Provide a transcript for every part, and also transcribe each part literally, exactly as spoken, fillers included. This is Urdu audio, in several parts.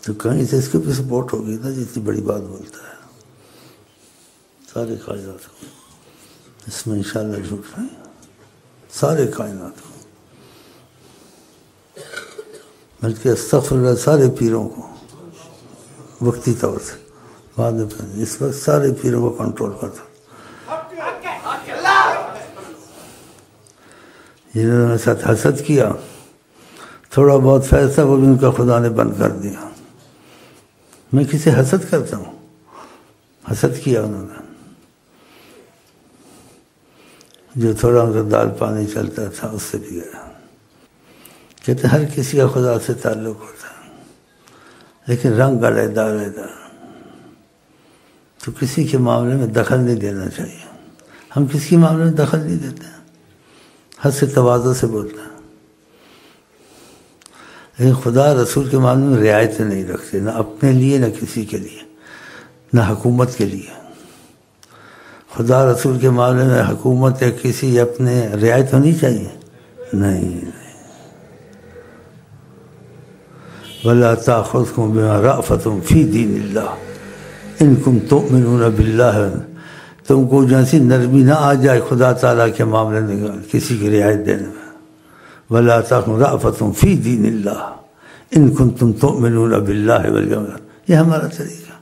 تو کہیں سے اس کے بھی سپورٹ ہوگی نا جتنی بڑی بات بولتا ہے سارے کائنات کو، اس میں انشاءاللہ جھوٹ نہیں، سارے کائنات کو، بلکہ استغفر اللہ سارے پیروں کو وقتی طور سے، بعد میں اس وقت سارے پیروں کو کنٹرول کرتا، جنہوں نے میرے ساتھ حسد کیا، تھوڑا بہت فیصلہ وہ بھی ان کا خدا نے بند کر دیا۔ میں کسی حسد کرتا ہوں، حسد کیا انہوں نے، جو تھوڑا ان کا دال پانی چلتا تھا اس سے بھی گیا۔ کہتے ہر کسی کا خدا سے تعلق ہوتا ہے، لیکن رنگ علیحدہ علیحدہ، تو کسی کے معاملے میں دخل نہیں دینا چاہیے۔ ہم کسی کے معاملے میں دخل نہیں دیتے ہیں، حد سے تواضع سے بولتے ہیں، لیکن خدا رسول کے معاملے میں رعایت نہیں رکھتے، نہ اپنے لیے نہ کسی کے لیے، نہ حکومت کے لیے۔ خدا رسول کے معاملے میں حکومت یا کسی اپنے رعایت ہونی چاہیے؟ نہیں۔ وَلَا تَأْخُذْكُمْ بِمَا رَأْفَةٌ فِي دِينِ اللَّهِ إِن كُنتُم تُؤْمِنُونَ بِاللَّهِ، تم کو جیسی نرمی نہ آ جائے خدا تعالیٰ کے معاملے میں کسی کی رعایت دینے میں۔ وَلَا تَأْخُذْكُمْ رَأْفَةٌ فِي دِينِ اللَّهِ إِن كُنتُم تُؤْمِنُونَ بِاللَّهِ وَالْيَوْمِ الْآخِرِ، یہ ہمارا طریقہ۔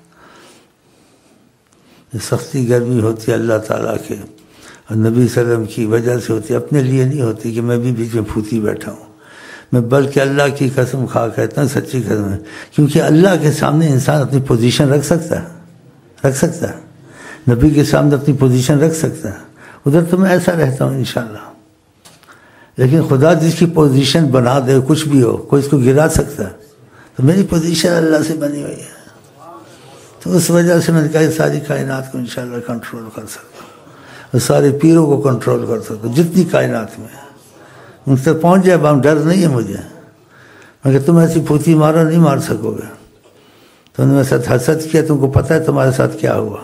یہ سختی گرمی ہوتی ہے اللہ تعالیٰ کے اور نبی صلی اللہ علیہ وسلم کی وجہ سے ہوتی ہے، اپنے لیے نہیں ہوتی کہ میں بھی بیچ میں پھوتی بیٹھا ہوں۔ میں بلکہ اللہ کی قسم کھا کہتا ہوں، سچی قسم ہے، کیونکہ اللہ کے سامنے انسان اپنی پوزیشن رکھ سکتا ہے، رکھ سکتا ہے، نبی کے سامنے اپنی پوزیشن رکھ سکتا ہے، ادھر تو میں ایسا رہتا ہوں انشاءاللہ، لیکن خدا جس کی پوزیشن بنا دے کچھ بھی ہو، کوئی اس کو گرا سکتا ہے، تو میری پوزیشن اللہ سے بنی ہوئی ہے، تو اس وجہ سے میں نے کہا ساری کائنات کو انشاءاللہ کنٹرول کر سکتا ہوں، اور سارے پیروں کو کنٹرول کر سکتا ہوں، جتنی کائنات میں ان سے پہنچ جائے، اب ڈر نہیں ہے مجھے، مگر تم ایسی پھوتی مارو نہیں مار سکو گے۔ تم نے میرے ساتھ حسد کیا، تم کو پتہ ہے تمہارے ساتھ کیا ہوا۔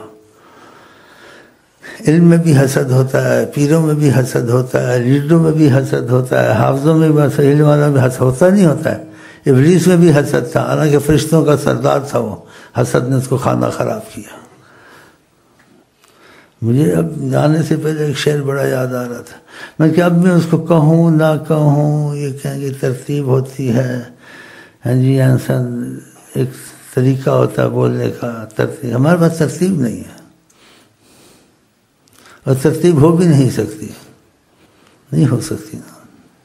علم میں بھی حسد ہوتا ہے، پیروں میں بھی حسد ہوتا ہے، لیڈروں میں بھی حسد ہوتا ہے، حافظوں میں بھی حسد، علم والوں میں حسد ہوتا نہیں ہوتا ہے۔ ابلیس میں بھی حسد تھا، حالانکہ فرشتوں کا سردار تھا، وہ حسد نے اس کو کھانا خراب کیا۔ مجھے اب جانے سے پہلے ایک شعر بڑا یاد آ رہا تھا، میں کہ اب میں اس کو کہوں نہ کہوں، یہ کہیں گے ترتیب ہوتی ہے، ہاں جی، انسان ایک طریقہ ہوتا ہے بولنے کا، ترتیب، ہمارے پاس ترتیب نہیں ہے، اور ترتیب ہو بھی نہیں سکتی، نہیں ہو سکتی نا۔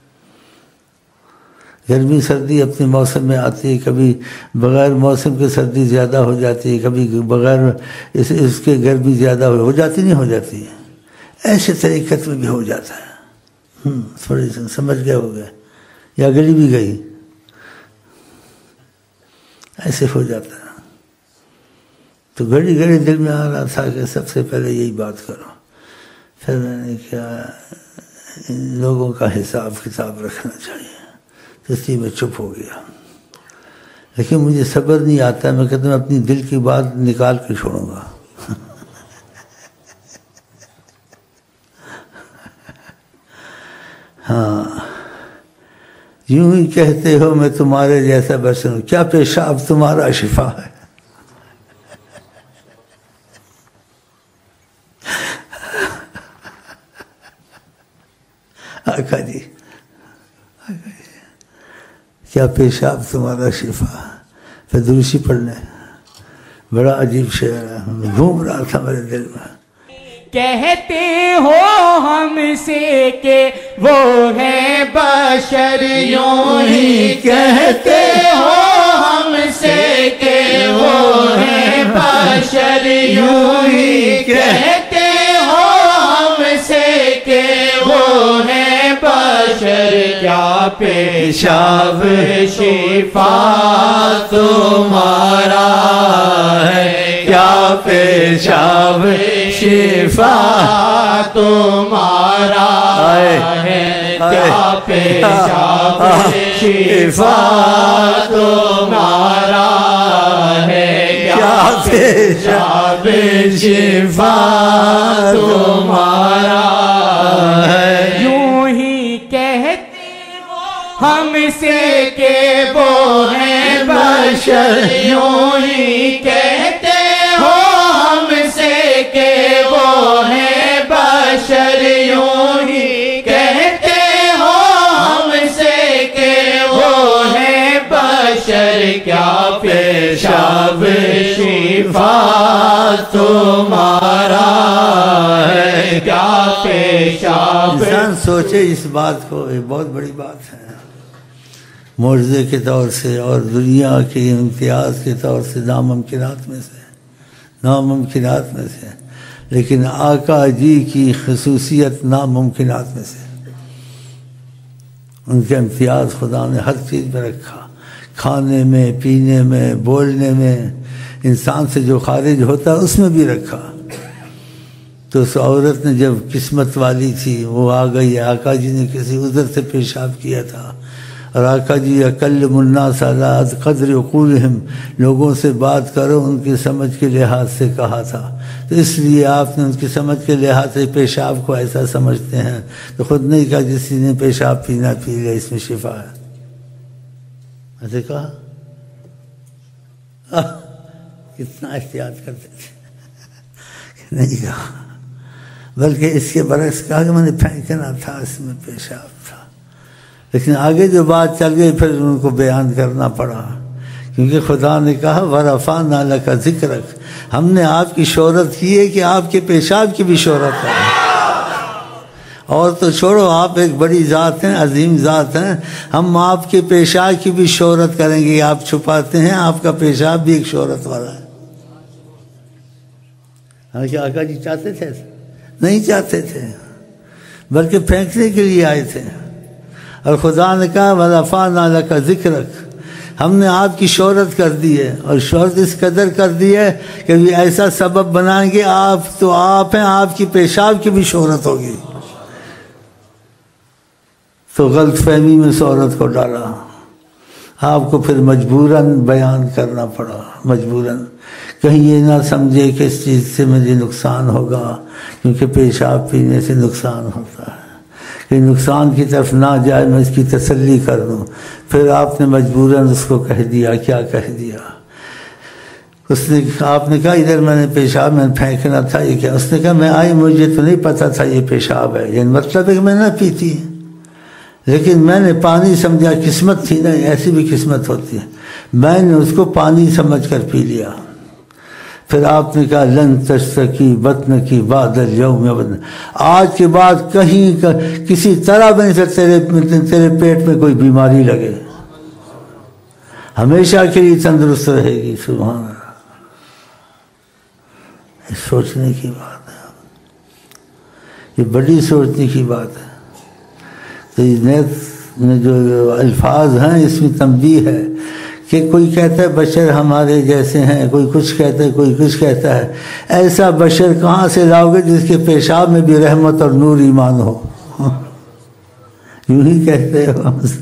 گرمی سردی اپنے موسم میں آتی ہے، کبھی بغیر موسم کے سردی زیادہ ہو جاتی ہے، کبھی بغیر اس اس کے گرمی زیادہ ہو ہو جاتی نہیں ہو جاتی ہے، ایسے طریقے میں بھی ہو جاتا ہے۔ ہم تھوڑی سی سمجھ گئے ہو گئے، یا گلی بھی گئی، ایسے ہو جاتا ہے۔ تو گھڑی گھڑی دل میں آ رہا تھا کہ سب سے پہلے یہی بات کرو، پھر میں نے کہا ان لوگوں کا حساب کتاب رکھنا چاہیے، اس لیے میں چپ ہو گیا۔ لیکن مجھے صبر نہیں آتا، میں کہتا ہوں اپنی دل کی بات نکال کے چھوڑوں گا۔ ہاں، یوں ہی کہتے ہو میں تمہارے جیسا بشر ہوں، کیا پیشاب تمہارا شفا ہے۔ آقا جی، کیا پیشاب تمہارا شفا، پھر دروشی پڑھنے، بڑا عجیب شعر ہے، گھوم رہا تھا میرے دل میں۔ کہتے ہو ہم سے کہ وہ ہے بشر، یوں ہی کہتے ہو ہم سے کہ وہ ہے بشر، یوں ہی کہتے ہو ہم سے کہ وہ ہے بشر، کیا پیشاب شفا تمہارا ہے، کیا پیشاب شفا تمہارا ہے، کیا پیشاب شفا تمہارا ہے، کیا پیشاب شفا تمہارا ہے، یوں ہی کہتے ہو ہم سے کہ وہ ہے بشر، بشر یوں ہی کہتے ہو ہم سے کہ وہ ہیں بشر یوں ہی کہتے ہو ہم سے کہ وہ ہیں بشر کیا پیشاب شفا تمہارا ہے کیا پیشاب. انسان سوچے اس بات کو، یہ بہت بڑی بات ہے، معجزے کے طور سے اور دنیا کے امتیاز کے طور سے ناممکنات میں سے ناممکنات میں سے لیکن آقا جی کی خصوصیت ناممکنات میں سے. ان کے امتیاز خدا نے ہر چیز میں رکھا، کھانے میں، پینے میں، بولنے میں، انسان سے جو خارج ہوتا ہے اس میں بھی رکھا. تو اس عورت نے جب قسمت والی تھی وہ آ گئی، آقا جی نے کسی عذر سے پیشاب کیا تھا اور آقا جی اکلم الناس علی قدر عقولہم، لوگوں سے بات کرو ان کی سمجھ کے لحاظ سے کہا تھا. تو اس لیے آپ نے ان کی سمجھ کے لحاظ سے پیشاب کو ایسا سمجھتے ہیں، تو خود نہیں کہا جس نے پیشاب پینا پی لیا اس میں شفا ہے، ایسے کہا. کتنا احتیاط کرتے تھے، نہیں کہا، بلکہ اس کے برعکس کہا کہ میں نے پھینکنا تھا، اس میں پیشاب تھا. لیکن آگے جو بات چل گئی پھر ان کو بیان کرنا پڑا، کیونکہ خدا نے کہا وَرَفَعْنَا لَكَ ذِكْرَكَ، ہم نے آپ کی شہرت کی ہے کہ آپ کے پیشاب کی بھی شہرت ہے. اور تو چھوڑو، آپ ایک بڑی ذات ہیں، عظیم ذات ہیں، ہم آپ کے پیشاب کی بھی شہرت کریں گے. آپ چھپاتے ہیں، آپ کا پیشاب بھی ایک شہرت والا ہے. حالانکہ آقا جی چاہتے تھے؟ نہیں چاہتے تھے، بلکہ پھینکنے کے لیے آئے تھے. اور خدا نے کہا وَرَفَعْنَا لَكَ ذِكْرَكَ، ہم نے آپ کی شہرت کر دی ہے، اور شہرت اس قدر کر دی ہے کہ یہ ایسا سبب بنائیں گے، آپ تو آپ ہیں، آپ کی پیشاب کی بھی شہرت ہوگی. تو غلط فہمی میں اس عورت کو ڈالا، آپ کو پھر مجبوراً بیان کرنا پڑا، مجبوراً، کہیں یہ نہ سمجھے کہ اس چیز سے مجھے نقصان ہوگا، کیونکہ پیشاب پینے سے نقصان ہوتا ہے، کہ نقصان کی طرف نہ جائے، میں اس کی تسلی کر دوں. پھر آپ نے مجبوراً اس کو کہہ دیا. کیا کہہ دیا؟ اس نے آپ نے کہا ادھر میں نے پیشاب میں پھینکنا تھا، یہ کیا؟ اس نے کہا میں آئی، مجھے تو نہیں پتا تھا یہ پیشاب ہے، یعنی مطلب ہے کہ میں نہ پیتی، لیکن میں نے پانی سمجھا، قسمت تھی نا، ایسی بھی قسمت ہوتی ہے، میں نے اس کو پانی سمجھ کر پی لیا. پھر آپ نے کہا لن تشتکی بطن کی بعد اليوم ابدا، آج کے بعد کہیں کسی طرح میں سے تیرے تیرے پیٹ میں کوئی بیماری لگے، ہمیشہ کے لیے تندرست رہے گی. سبحان اللہ، سوچنے کی بات ہے، یہ بڑی سوچنے کی بات ہے. تو نیت میں جو الفاظ ہیں اس میں تنبیہ ہے کہ کوئی کہتا ہے بشر ہمارے جیسے ہیں، کوئی کچھ کہتا ہے، کوئی کچھ کہتا ہے. ایسا بشر کہاں سے لاؤ گے جس کے پیشاب میں بھی رحمت اور نور ایمان ہو؟ یوں ہی کہتے ہو.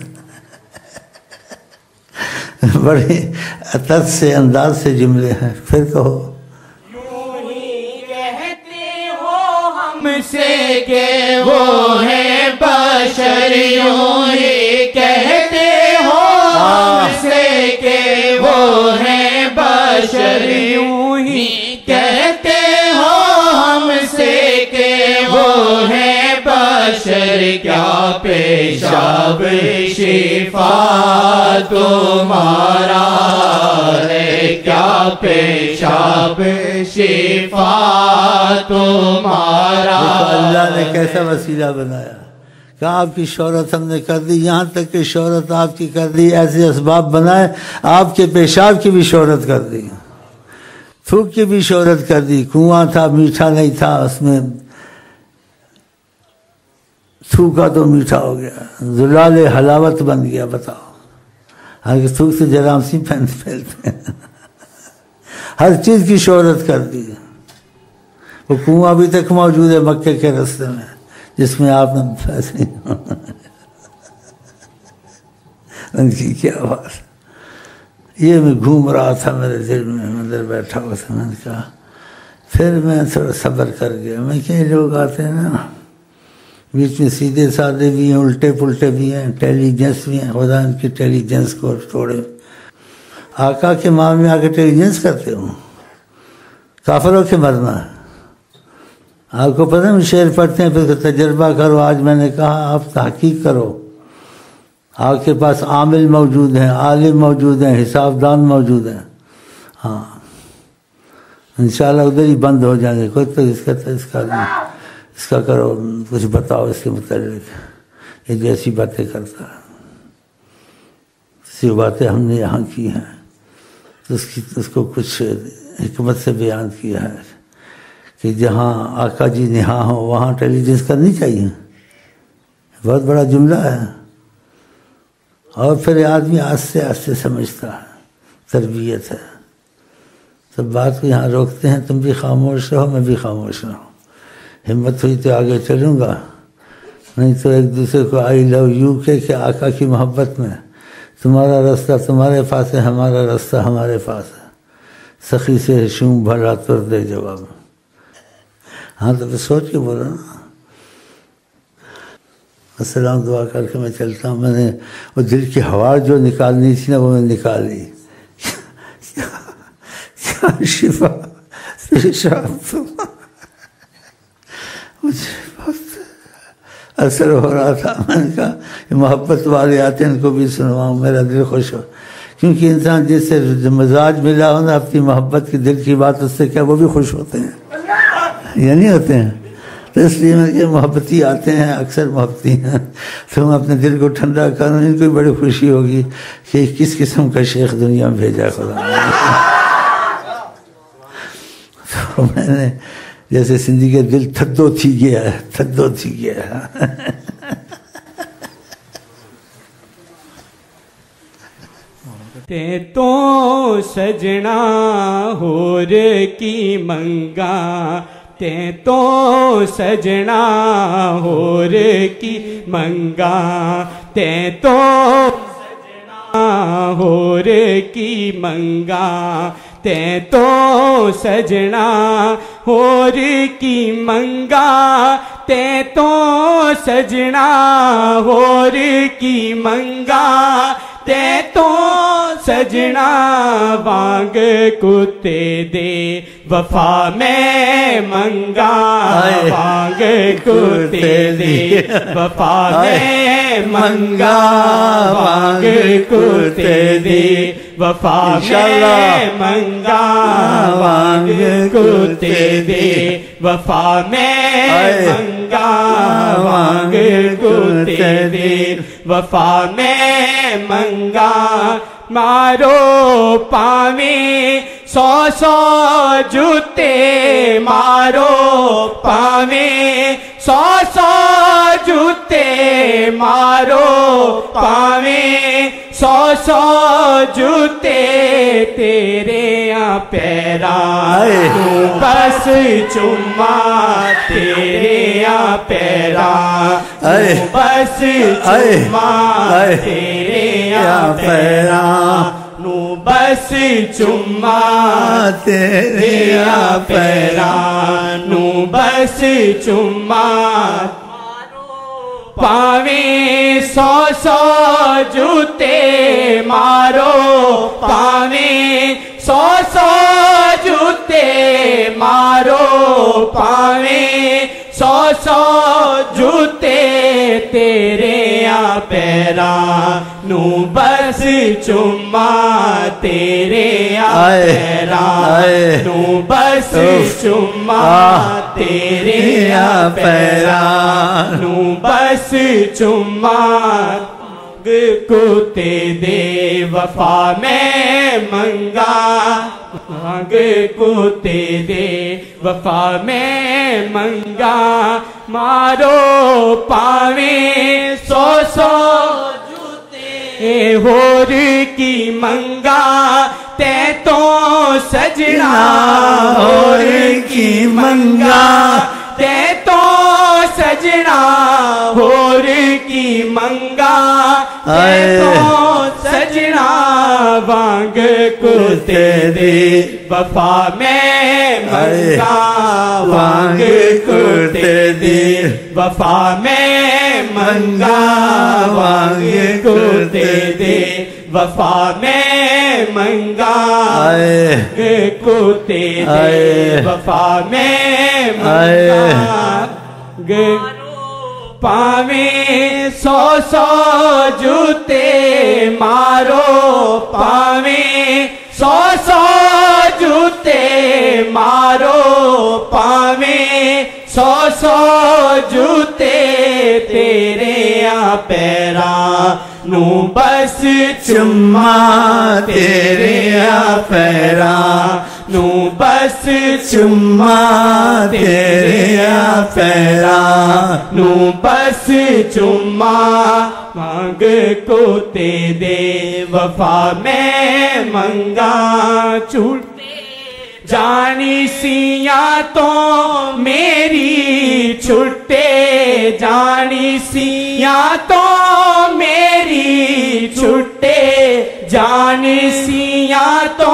بڑے عطر سے انداز سے جملے ہیں. پھر کہو یوں ہی کہتے ہو ہم سے کہ وہ ہیں بشر، یوں ہی کہتے ہو ہم سے کہ وہ ہیں بشر، یوں ہی کہتے ہو ہم سے کہ وہ ہیں بشر کیا پیشاب شفا تمہارا ہے، کیا پیشاب شفا تمہارا. اللہ نے کیسا وسیلہ بنایا کہ آپ کی شہرت ہم نے کر دی، یہاں تک کہ شہرت آپ کی کر دی، ایسے اسباب بنائے، آپ کے پیشاب کی بھی شہرت کر دی، تھوک کی بھی شہرت کر دی. کنواں تھا، میٹھا نہیں تھا، اس میں تھوکا تو میٹھا ہو گیا، زلال حلاوت بن گیا. بتاؤ، حالانکہ تھوک سے جراثیم پھیلتے ہیں. ہر چیز کی شہرت کر دی. وہ کنواں ابھی تک موجود ہے مکے کے راستے میں، جس میں آپ نے ایسے ان کی کیا بات. یہ میں گھوم رہا تھا میرے دل میں، اندر بیٹھا ہوا تھا. میں نے کہا پھر میں تھوڑا صبر کر گیا. میں کہ لوگ آتے ہیں نا بیچ میں، سیدھے سادے بھی ہیں، الٹے پلٹے بھی ہیں، انٹیلیجنس بھی ہیں. خدا ان کی انٹیلیجنس کو توڑے. آقا کے معاملے میں آ کے انٹیلیجنس کرتے ہو، کافر ہو کے مرنا ہے۔ آپ کو پتہ ہے شعر پڑھتے ہیں پھر تجربہ کرو، آج میں نے کہا آپ تحقیق کرو، آپ کے پاس عامل موجود ہیں، عالم موجود ہیں، حساب دان موجود ہیں، ہاں انشاءاللہ ادھر ہی بند ہو جائیں گے۔ کوئی تو اس کا اس کا اس کا کرو، کچھ بتاؤ اس کے متعلق، یہ جیسی باتیں کرتا ہے، اسی باتیں ہم نے یہاں کی ہیں تو اس کی اس کو کچھ حکمت سے بیان کیا ہے کہ جہاں آقا جی نہاں ہو وہاں انٹیلیجنس کرنی چاہیے، بہت بڑا جملہ ہے۔ اور پھر آدمی آہستہ آہستہ سمجھتا ہے، تربیت ہے۔ سب بات کو یہاں روکتے ہیں، تم بھی خاموش رہو، میں بھی خاموش رہوں، ہمت ہوئی تو آگے چلوں گا، نہیں تو ایک دوسرے کو آئی لو یو کہ کہ آقا کی محبت میں تمہارا راستہ تمہارے پاس ہے، ہمارا راستہ ہمارے پاس ہے، سخی سے شوم بھلا تر دے جواب۔ ہاں تو سوچ کے بولا نا۔ السلام دعا کر کے میں چلتا ہوں، میں نے وہ دل کی ہوا جو نکالنی تھی نا وہ میں نکال لی۔ شفا پیشاب مجھے بہت اثر ہو رہا تھا، میں نے کہا یہ محبت والے آتے ہیں ان کو بھی سنواؤں، میرا دل خوش ہو، کیونکہ انسان جس سے مزاج ملا ہو نا اپنی محبت کی دل کی بات اس سے کیا وہ بھی خوش ہوتے ہیں یا نہیں ہوتے ہیں؟ تو اس لیے میں کہ محبتی آتے ہیں، اکثر محبتی ہیں، تو میں اپنے دل کو ٹھنڈا کروں، ان کو بھی بڑی خوشی ہوگی کہ کس قسم کا شیخ دنیا میں بھیجا خدا نے۔ تو میں نے جیسے زندگی کا دل تھدو تھی گیا ہے، تھدو تھی گیا ہے۔ تے تو سجنا ہور کی منگا، تے تو سجنا ہور کی منگا، تے تو سجنا ہور کی منگا، تے تو سجنا ہور کی منگا، تے تو سجنا ہور کی منگا، تے تو سجنا وانگ کتے دے وفا میں منگا، وانگ کتے دے وفا میں منگا، وانگ کتے دے وفا میں منگا، وانگ کتے دے وفا میں منگا، وانگ کتے دے وفا میں منگا، مارو پاویں سو سو جوتے، مارو پاویں سو سو جوتے، مارو پاویں سو سو جوتے، تیرے آ پیرا بس چما، تیرے آ پیرا بس چما، تیرے آ پیرا نو بس چما، تیرے آ پیرا نو بس چما، پاویں سو سو جوتے، مارو پاویں سو سو جوتے، مارو پاویں سو سو جوتے، تیرے آ پیرا نو بس چما، تیرے آ پیرا نو بس چما، تیرے آ پیرا نو بس چما، کتے دے وفا میں منگا، مانگ کتے دے وفا میں منگا، مارو پاویں سو سو جوتے، ہور کی منگا، تے تو سجنا ہور کی منگا، تے تو سجنا ہور کی منگا، تے تو سجنا وانگ کتے دے وفا میں منگا، وانگ کتے دے وفا میں منگا، وانگ کتے دے وفا میں منگا آئے کو تیرے آئے وفا میں منگا گے پاویں سو سو جوتے مارو پاویں سو سو جوتے مارو پاویں سو سو جوتے تیرے آ پیراں نو بس چما تیرے آ پیراں نو بس چما تیرے آ پیراں نو بس چما مانگ کو تے دے وفا میں منگا چھوٹے جانی سیاں تو میری چھٹے جانی سیاں تو میری چھٹے جانی سیاں تو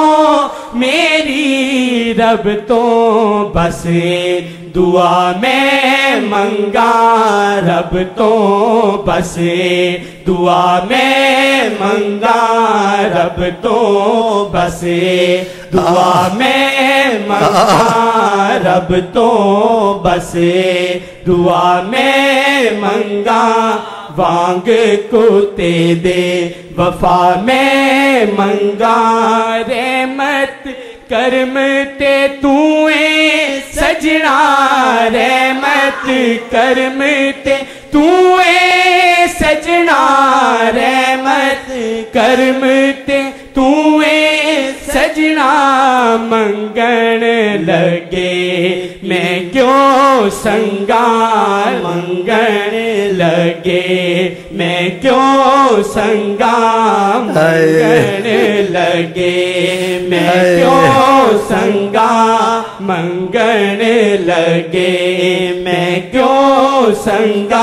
میری رب تو بس دعا میں منگا رب تو بس دعا میں منگا رب تو بس دعا میں منگا رب تو بس دعا میں منگا وانگ کو تے دے وفا میں منگا رحمت کرم تے تویں سجنا رحمت کرم تے تویں سجنا رحمت کرم تے تویں سجنا منگن لگے میں کیوں سنگا منگن لگے میں کیوں سنگا منگن لگے میں کیوں سنگا منگن لگے میں کیوں سنگا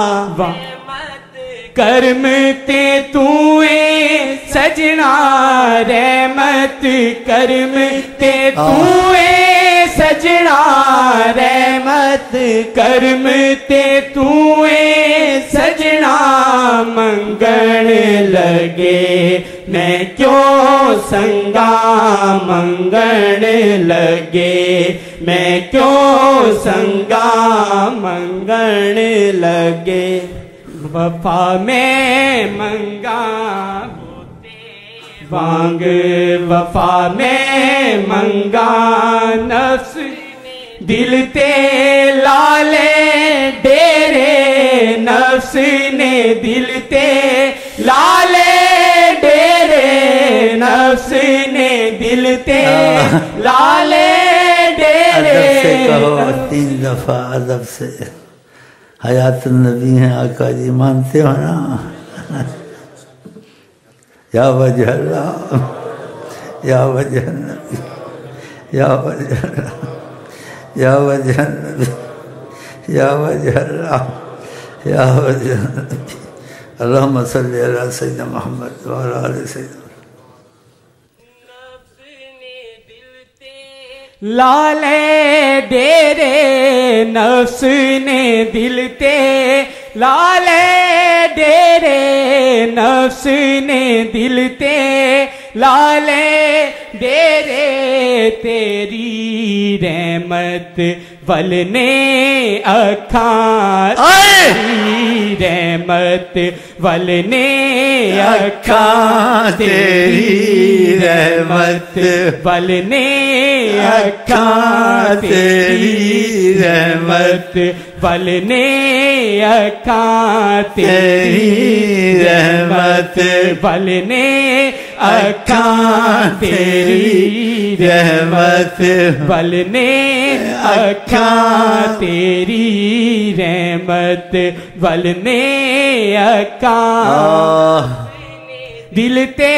کرم تے تویں سجنا رحمت کرم تے تویں سجنا رحمت کرم تے تویں سجنا منگن لگے میں کیوں سنگا منگن لگے میں کیوں سنگا منگن لگے وفا میں منگا وانگ وفا میں منگا نفس دل تے لالے ڈیرے نفس نے دل تے لالے ڈیرے نفس نے دل تے لالے ڈیرے ادب سے کہو تین دفعہ ادب سے حیات النبی ہیں آقا جی مانتے ہو نا یا وجہ اللہ یا وجہ النبی یا وجہ اللہ یا وجہ النبی یا وجہ اللہ یا وجہ النبی اللہم صلی علی سیدنا محمد وعلی آل سیدنا لالے ڈیرے نفس نے دل تے لالے ڈیرے نفس نے دل تے لالے ڈیرے تیری رحمت ولنے اکھاں تیری رحمت ولنے اکھاں تیری رحمت ولنے اکھاں تیری رحمت ولنے اکھاں تیری رحمت ولنے اکھاں تیری رحمت ولنے اکھاں تیری رحمت ولنے اکھاں دل تے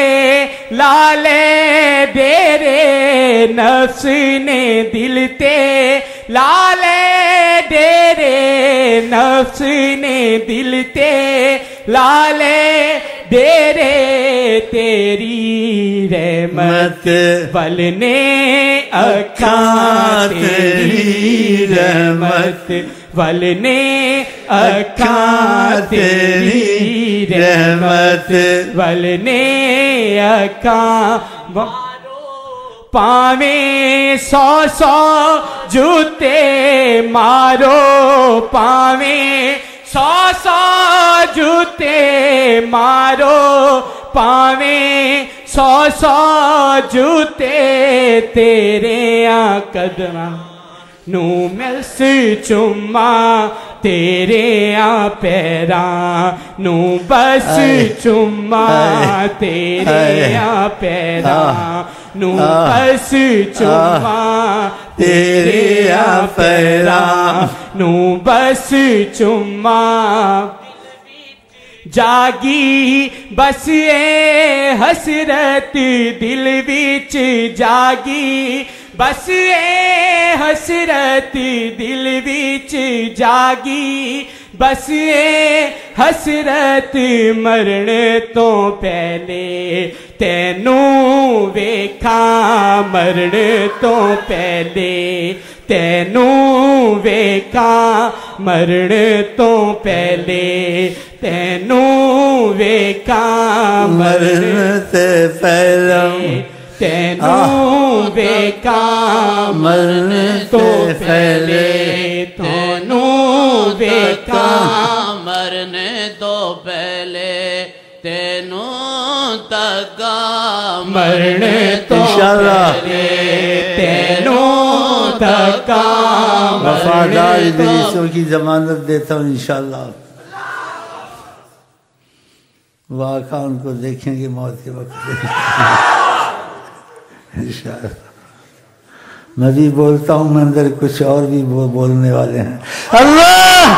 لالے ڈیرے نفس نے دل تے لالے ڈیرے نفس نے دل تے لالے ڈیرے تیری رحمت ولنے اکھاں تیری رحمت ولنے اکھاں تیری رحمت ولنے اکھاں پاویں سو سو جوتے مارو پاویں سو سو جوتے مارو پاویں سو سو جوتے تیرے آ قدماں نو ملس چما تیرے آ پیراں نو بس چما تیرے آ پیراں نو بس چما تیرے آ پیراں نو بس چما جاگی بس اے حسرت دل وچ جاگی بس اے حسرت دل وچ جاگی بس اے حسرت مرن تو پہلے تینوں ویکھاں مرن تو پہلے تینوں ویکھاں مرن تو پہلے تینوں ویکھاں مرن سے پہلے تینوں ویکھاں مرن تو پہلے تینوں ویکھاں مرن تو پہلے تینوں تکا مرن تو پہلے تینوں تکا وفادار ادریسوں کی ضمانت دیتا ہوں انشاءاللہ واقعہ ان کو دیکھیں گے موت کے وقت انشاءاللہ میں بھی بولتا ہوں میں اندر کچھ اور بھی بولنے والے ہیں اللہ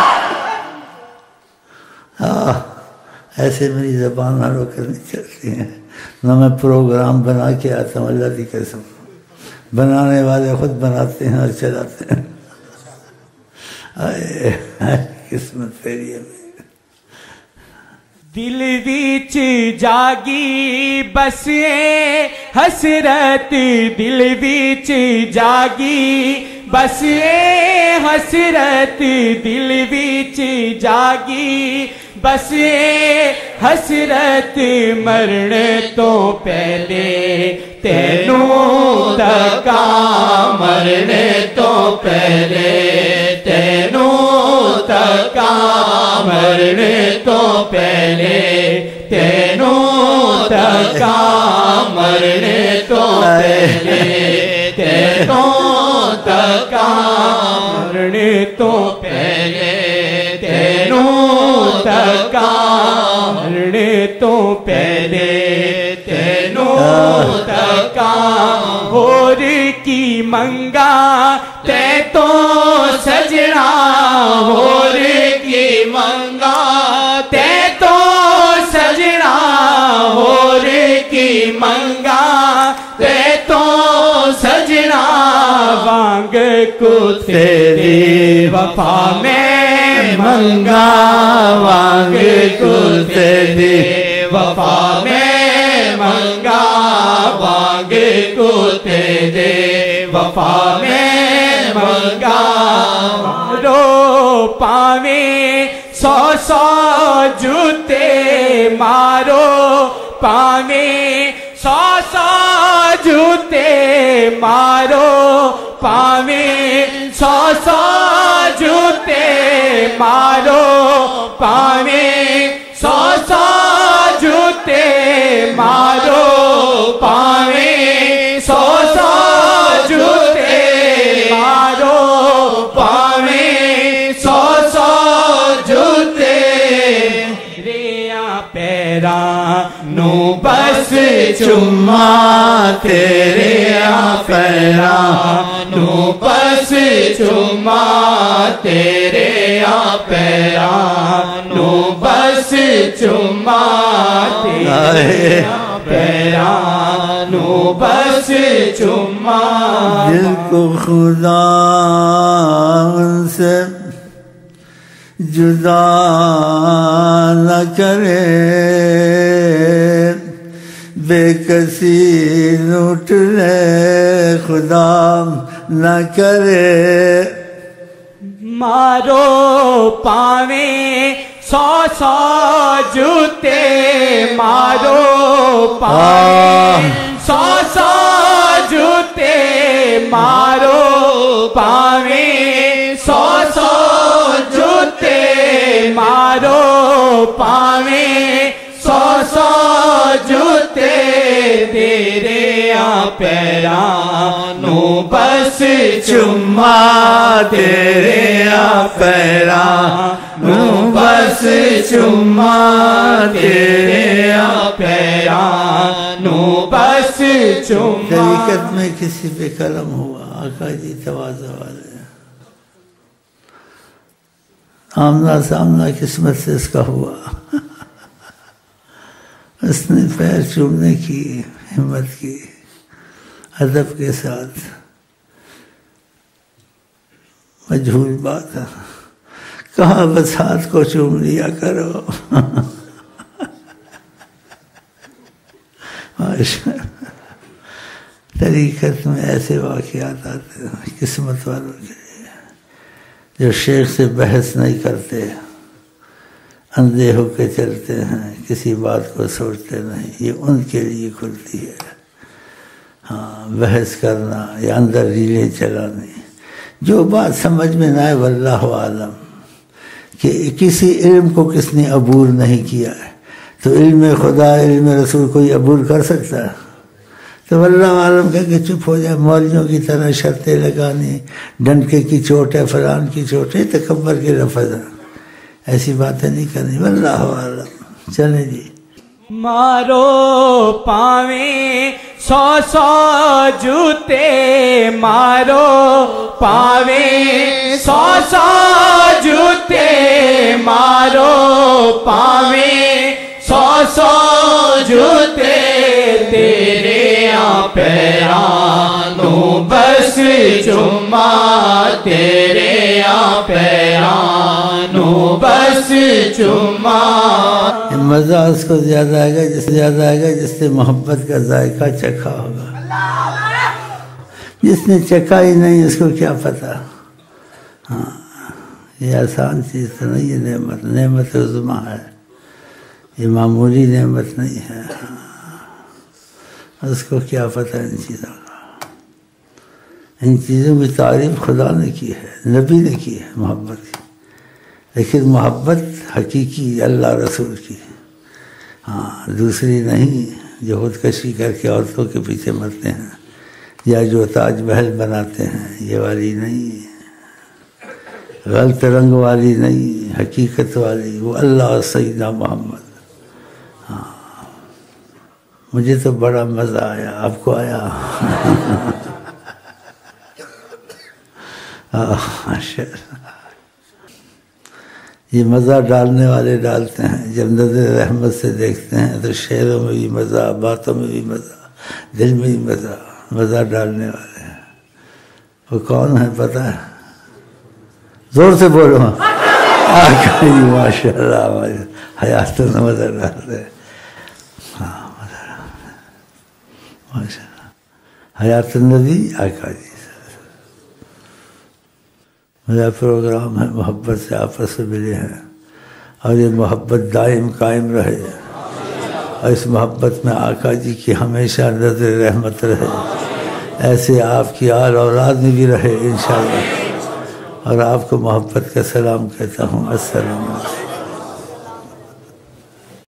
ایسے میری زبان ہر وقت نہیں چلتی ہیں نہ میں پروگرام بنا کے آتا ہوں اللہ کی قسم بنانے والے خود بناتے ہیں اور چلاتے ہیں قسمت تیری ہے دل وچ جاگی بس اے حسرت دل وچ جاگی بس اے حسرت دل وچ جاگی بس اے حسرت مرن تو پہلے تینوں تکا مرن تو پہلے تینوں تکا مرن تو پہلے تینوں تکا مرن تو پہلے تینوں تکا مرن تو پہلے تینوں تکا مرن تو پہلے تینوں تکا اور کی منگا تے تو سجنا اور کی منگا تے تو سجنا اور کی منگا تے تو سجنا وانگ کو تیری وفا میں منگا وانگ کو تیری وفا میں منگا وانگ کو تیرے وفا میں منگا مارو پاویں سو سو جوتے مارو پاویں سو سو جوتے مارو پاویں سو سو جوتے مارو پاویں سو سو جوتے مارو پاویں سو سو جوتے مارو پاویں سو سو جوتے ریا پیراں نو بس چما تیرے آ پیراں نو بس چما تیرے آ پیراں نو بس چما تیرے آ پیراں نو بس چما دل کو خدا سے جدا نہ کرے بے کسی لوٹ لے خدا نہ کرے مارو پاویں سو سو جوتے مارو پاویں سو سو جوتے مارو پاویں سو سو جوتے مارو پاویں سو سو جوتے تیرے پیرانوں بس چما تیرے پیرانوں بس چما تیرے پیرانوں بس چما. طریقت میں کسی پہ کرم ہوا آقا جی تواضع والے، آمنا سامنا قسمت سے اس کا ہوا، اس نے پیر چومنے کی ہمت کی ادب کے ساتھ. مجہول بات ہے، کہاں بس ہاتھ کو چوم لیا کرو. طریقت میں ایسے واقعات آتے ہیں قسمت والوں کے لیے، جو شیخ سے بحث نہیں کرتے، اندھے ہو کے چلتے ہیں، کسی بات کو سوچتے نہیں، یہ ان کے لیے کھلتی ہے. ہاں بحث کرنا یا اندر ریلیں چلانی، جو بات سمجھ میں نہ آئے واللہ عالم، کہ کسی علم کو کس نے عبور نہیں کیا ہے، تو علم خدا علم رسول کوئی عبور کر سکتا ہے؟ تو واللہ عالم کہہ کے چپ ہو جائے. مولویوں کی طرح شرطیں لگانی، ڈنڈکے کی چوٹ ہے، فلان کی چوٹ ہے، تکبر کے لفظ ہے، ایسی باتیں نہیں کرنی. واللہ عالم. چلیں جی. مارو پاویں سو سو جوتے مارو پاویں سو سو جوتے مارو پاویں سو سو جوتے تیرے پیرانوں بس چما تیرے پیرانوں بس چما. مزہ اس کو زیادہ آئے گا جس زیادہ آئے گا جس نے محبت کا ذائقہ چکھا ہوگا. جس نے چکھا ہی نہیں اس کو کیا پتہ. ہاں یہ آسان چیز تو نہیں ہے. نعمت نعمت عظمیٰ ہے، یہ معمولی نعمت نہیں ہے. اس کو کیا پتہ ان چیزوں کا. ان چیزوں کی تعریف خدا نے کی ہے، نبی نے کی ہے محبت کی، لیکن محبت حقیقی اللہ رسول کی. ہاں دوسری نہیں جو خودکشی کر کے عورتوں کے پیچھے مرتے ہیں یا جو تاج محل بناتے ہیں، یہ والی نہیں، غلط رنگ والی نہیں، حقیقت والی وہ اللہ سیدنا محمد. ہاں مجھے تو بڑا مزہ آیا، آپ کو آیا؟ ماشاء اللہ. یہ مزہ ڈالنے والے ڈالتے ہیں، جب نظر رحمت سے دیکھتے ہیں تو شعروں میں بھی مزہ، باتوں میں بھی مزہ، دل میں بھی مزہ. مزہ ڈالنے والے ہیں وہ کون ہے پتہ ہے؟ زور سے بولو. ماشاء اللہ حیات میں مزہ ڈالتے ہیں. ہاں مزہ ڈالتے ہیں ماشاء اللہ. حیات النبی آقا جی. میرا پروگرام ہے محبت سے آپس میں ملے ہیں، اور یہ محبت دائم قائم رہے، اور اس محبت میں آقا جی کی ہمیشہ نظر رحمت رہے. ایسے آپ کی آل اولاد میں بھی رہے انشاءاللہ. اور آپ کو محبت کا سلام کہتا ہوں. السلام علیکم.